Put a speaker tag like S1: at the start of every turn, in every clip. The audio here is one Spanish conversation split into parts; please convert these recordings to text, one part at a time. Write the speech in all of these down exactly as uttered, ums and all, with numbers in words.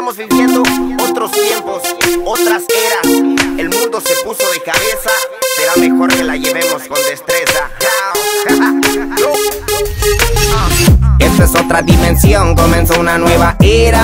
S1: estamos viviendo otros tiempos, otras eras. El mundo se puso de cabeza, será mejor que la llevemos con destreza. Esta es otra dimensión, comenzó una nueva era.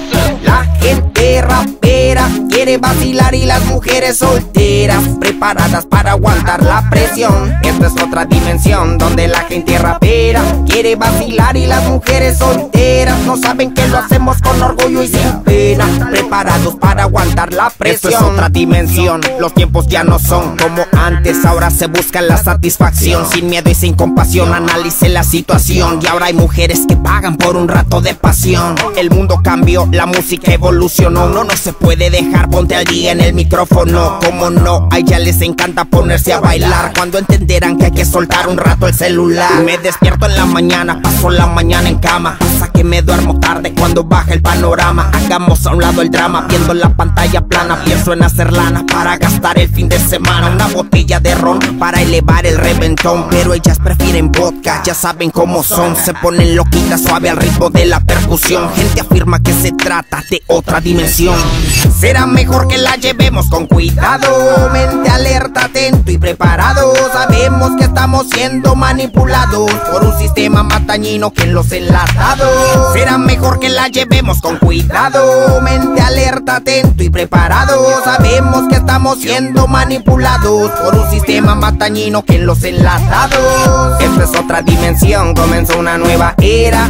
S1: La gente rapera quiere vacilar y las mujeres solteras preparadas para aguantar la presión. Esta es otra dimensión donde la gente rapera quiere vacilar y las mujeres solteras no saben que lo hacemos con orgullo y sin pena, preparados para aguantar la presión. Esto es otra dimensión, los tiempos ya no son como antes, ahora se busca la satisfacción. Sin miedo y sin compasión analice la situación y ahora hay mujeres que pagan por un rato de pasión. El mundo cambió, la música evolucionó, no, no se puede dejar, ponte al día en el micrófono. Como no, a ella les encanta ponerse a bailar, cuando entenderán que hay que soltar un rato el celular. Me despierto en la mañana, paso la mañana en cama, pasa que me duermo tarde cuando baja el panorama. Hagamos a un lado el drama, viendo la pantalla plana, pienso en hacer lana para gastar el fin de semana. Una botella de ron para elevar el reventón, pero ellas prefieren vodka, ya saben cómo son, se ponen loquitas suave al ritmo de la percusión. Gente afirma que se trata de otra dimensión, será mejor que la llevemos con cuidado. Mente alerta, atento y preparado, sabemos que estamos siendo manipulados por un sistema más dañino que en los enlatados. Será mejor que la llevemos con cuidado. Mente alerta, atento y preparado, sabemos que estamos siendo manipulados por un sistema más dañino que en los enlatados. Esta es otra dimensión, comenzó una nueva era.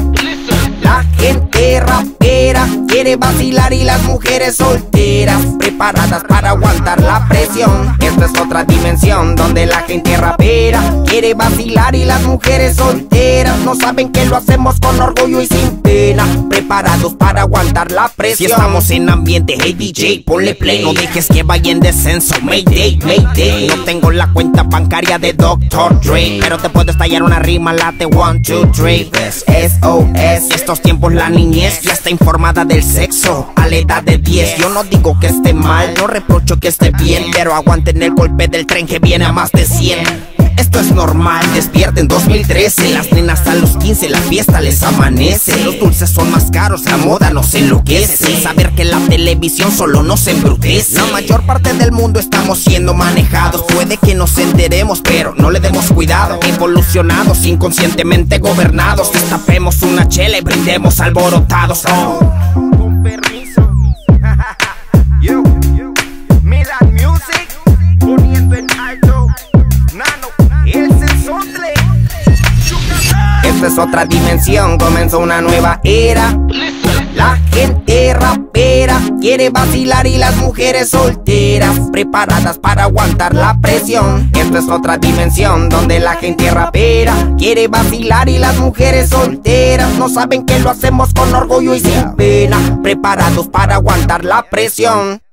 S1: La gente rapera quiere vacilar y las mujeres solteras preparadas para aguantar la presión. Esta es otra dimensión donde la gente rapera quiere vacilar y las mujeres solteras no saben que lo hacemos con orgullo y sin pena, preparados para aguantar la presión. Si estamos en ambiente, hey D J, ponle play, no dejes que vaya en descenso. Mayday, Mayday, no tengo la cuenta bancaria de doctor Dre, pero te puedo estallar una rima, late one, two, three. S O S, estos tiempos la niñez ya está informada del sexo a la edad de diez. Yo no digo que esté mal, no reprocho que esté bien, pero aguanten el golpe del tren que viene a más de cien. Esto es normal, despierten dos mil trece. Las nenas a los quince, la fiesta les amanece. Los dulces son más caros, la moda nos enloquece. Sin saber que la televisión solo nos embrutece. La mayor parte del mundo estamos siendo manejados. Puede que nos enteremos, pero no le demos cuidado. Evolucionados, inconscientemente gobernados. Destapemos una chela y brindemos alborotados. Oh. Con permiso. Yo, yo. Midnight Music, poniendo en alto. Nano. Esta es otra dimensión, comenzó una nueva era. La gente rapera quiere vacilar y las mujeres solteras preparadas para aguantar la presión. Esta es otra dimensión donde la gente rapera quiere vacilar y las mujeres solteras no saben que lo hacemos con orgullo y sin pena, preparados para aguantar la presión.